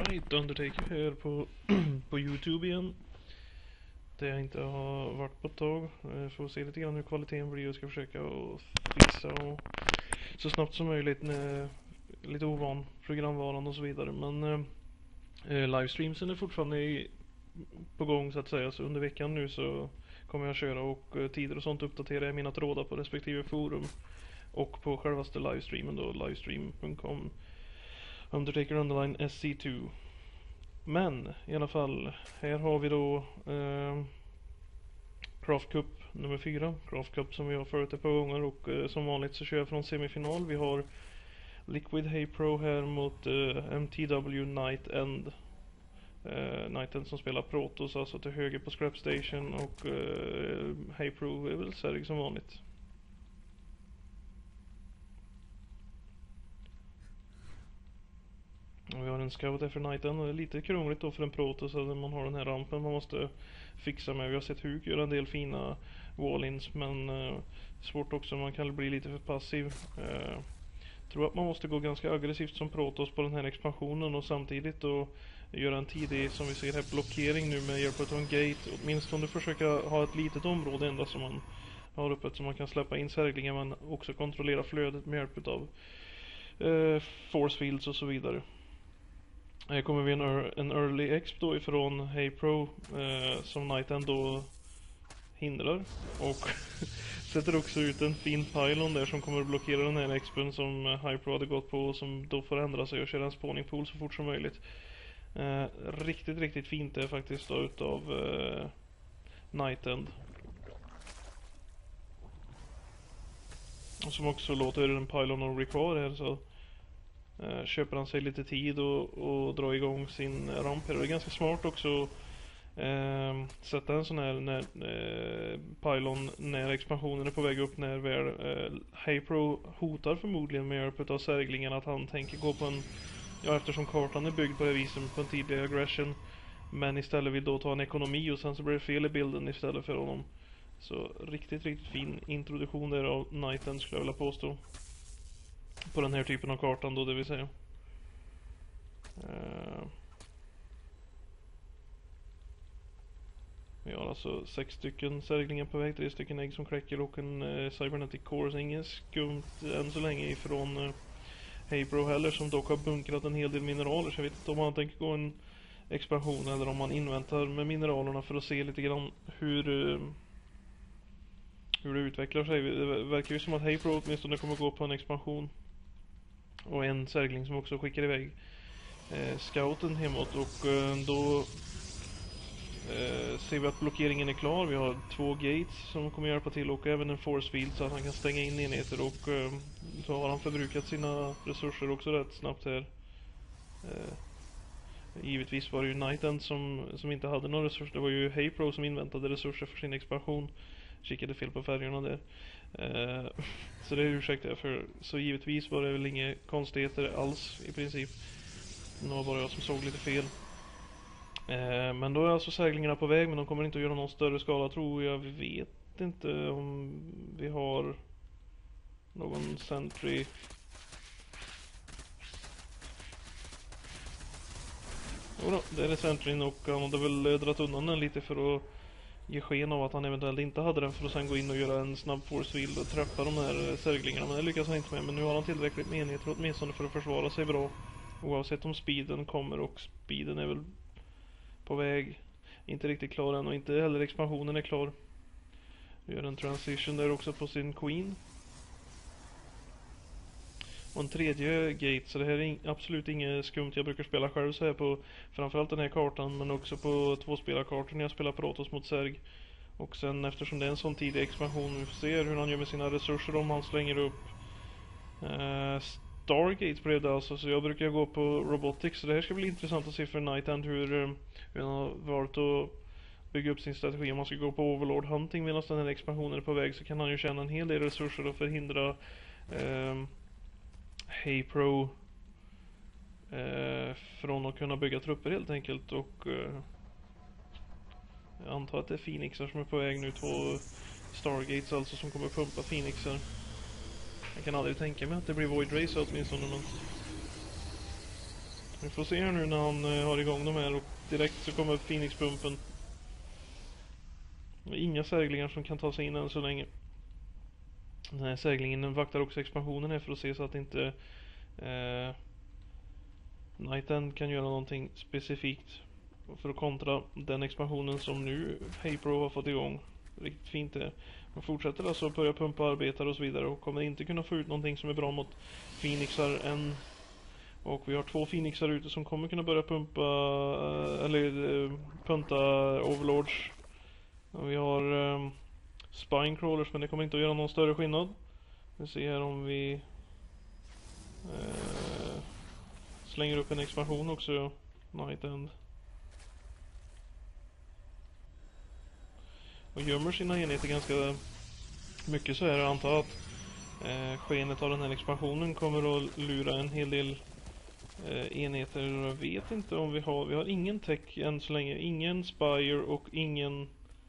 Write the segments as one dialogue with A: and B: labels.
A: Alright, Undertaker här på YouTube igen. Där jag inte har varit på ett tag. Får se lite grann hur kvaliteten blir och ska försöka att fixa och så snabbt som möjligt när lite ovan programvaran och så vidare. Men livestreamsen är fortfarande på gång så att säga. Så under veckan nu så kommer jag köra och tider och sånt uppdaterar jag mina trådar på respektive forum. Och på självaste livestreamen då, livestream.com Undertaker_SC2. Men i alla fall, här har vi då Craft Cup nummer 4. Craft Cup som vi har förut ett par gånger och som vanligt så kör jag från semifinal. Vi har Liquid Hey Pro här mot MTW Night End. Night End som spelar Protoss, alltså till höger på Scrap Station, och Hey Pro är väl Serg som vanligt. Och vi har en scout efter Nighten och det är lite krångligt då för en Protoss att man har den här rampen man måste fixa med. Vi har sett Huk göra en del fina wall-ins, men svårt också, man kan bli lite för passiv. Tror att man måste gå ganska aggressivt som Protoss på den här expansionen och samtidigt då göra en tidig, som vi ser här, blockering nu med hjälp av en gate. Åtminstone försöka ha ett litet område endast som man har öppet så man kan släppa in särglingar, men också kontrollera flödet med hjälp av force fields och så vidare. Här kommer vi en early exp då ifrån Hey Pro som Nighten då hindrar och sätter också ut en fin pylon där som kommer att blockera den här expen som Hey Pro hade gått på och som då får ändra sig och köra en spawning pool så fort som möjligt. Riktigt fint det faktiskt då utav Nighten. Och som också låter en pylon och kvar här, så köper han sig lite tid och drar igång sin ramp här. Och det är ganska smart också sätta en sån här pylon när expansionen är på väg upp, när väl Hey Pro hotar förmodligen med hjälp av särglingarna att han tänker gå på en, ja, eftersom kartan är byggd på det viset på en tidig aggression, men istället vill då ta en ekonomi och sen så blir det fel i bilden istället för honom. Så riktigt fin introduktion där av Nighten skulle jag vilja påstå. På den här typen av kartan då, det vill säga. Vi har alltså 6 stycken särglingar på väg, 3 stycken ägg som kräcker och en cybernetic core. Så inget skumt än så länge ifrån Hey Pro heller, som dock har bunkrat en hel del mineraler. Så jag vet inte om man tänker gå en expansion eller om man inväntar med mineralerna för att se lite grann hur det utvecklar sig. Det verkar ju som att Hey Pro åtminstone kommer gå på en expansion. Och en särgling som också skickar iväg scouten hemåt, och då ser vi att blockeringen är klar. Vi har 2 gates som kommer hjälpa till och även en force field så att han kan stänga in enheter, och så har han förbrukat sina resurser också rätt snabbt här. Givetvis var det ju Nighten som inte hade några resurser. Det var ju Hey Pro som inväntade resurser för sin expansion. Kikade fel på färgerna där. Så det ursäktar jag för. Så givetvis var det väl inga konstigheter alls i princip. Det var bara jag som såg lite fel. Men då är alltså särglingarna på väg, men de kommer inte att göra någon större skala, tror jag. Vi vet inte om vi har någon sentry. Jodå, det är sentryn, och han hade väl dragit undan den lite för att ge sken av att han eventuellt inte hade den, för att sen gå in och göra en snabb force field och träffa de här särglingarna. Men det lyckas han inte med, men nu har han tillräckligt med enheter åtminstone för att försvara sig bra. Oavsett om speeden kommer, och speeden är väl på väg. Inte riktigt klar än, och inte heller expansionen är klar. Gör en transition där också på sin queen. Och en tredje gate, så det här är absolut inget skumt. Jag brukar spela själv så här på framförallt den här kartan, men också på 2-spelarkartan när jag spelar Protoss mot Serg. Och sen eftersom det är en sån tidig expansion, vi får se hur han gör med sina resurser om han slänger upp Stargates blev det alltså, så jag brukar gå på Robotics, så det här ska bli intressant att se för Nighten hur han har valt att bygga upp sin strategi. Om man ska gå på Overlord Hunting medan den här expansionen är på väg, så kan han ju tjäna en hel del resurser och förhindra Hey Pro från att kunna bygga trupper helt enkelt. Och jag antar att det är Phoenixar som är på väg nu, 2 Stargates alltså som kommer pumpa Phoenixar. Jag kan aldrig tänka mig att det blir Void Race åtminstone, men Vi får se här nu när han har igång de här och direkt så kommer Phoenix-pumpen. Inga säglingar som kan ta sig in än så länge. Den här säglingen vaktar också expansionen här för att se så att inte Night End kan göra någonting specifikt för att kontra den expansionen som nu Haypro har fått igång. Riktigt fint det. Man fortsätter alltså att börja pumpa arbetare och så vidare och kommer inte kunna få ut någonting som är bra mot Phoenixar än. Och vi har 2 Phoenixar ute som kommer kunna börja pumpa punta Overlords. Och vi har Spinecrawlers, men det kommer inte att göra någon större skillnad. Vi ser här om vi slänger upp en expansion också, Night End. Och gömmer sina enheter ganska mycket så här. Jag antar att skenet av den här expansionen kommer att lura en hel del enheter. Jag vet inte om vi har ingen tech än så länge. Ingen Spire och ingen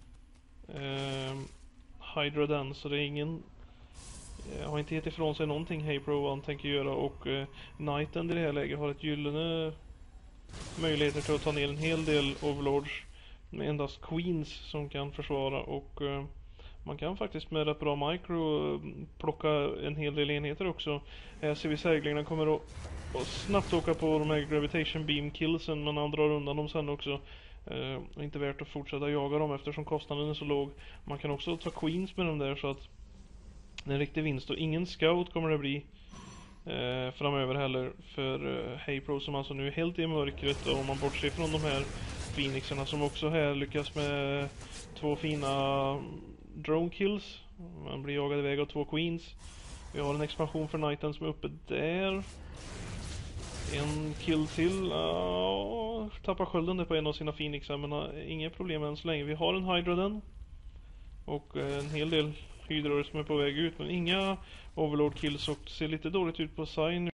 A: Hydra den, så det är ingen har inte gett ifrån sig någonting Haypro han tänker göra, och Night End i det här läget har ett gyllene möjligheter till att ta ner en hel del Overlords med endast Queens som kan försvara, och man kan faktiskt med rätt bra micro plocka en hel del enheter också. Här ser vi säglingarna kommer att snabbt åka på de här Gravitation Beam killsen, men han drar undan dem sen också. Inte värt att fortsätta jaga dem eftersom kostnaden är så låg. Man kan också ta Queens med dem där, så att det är en riktig vinst, och ingen scout kommer det bli framöver heller för Haypro, som alltså nu är helt i mörkret, och om man bortser från de här Phoenixarna som också här lyckas med 2 fina drone kills. Man blir jagad iväg av 2 Queens. Vi har en expansion för Nighten som är uppe där. En kill till. Tappar skölden där på en av sina Phoenixar, men inga problem än så länge. Vi har en Hydra den. Och en hel del hydror som är på väg ut, men inga Overlord kills, och ser lite dåligt ut på Sign.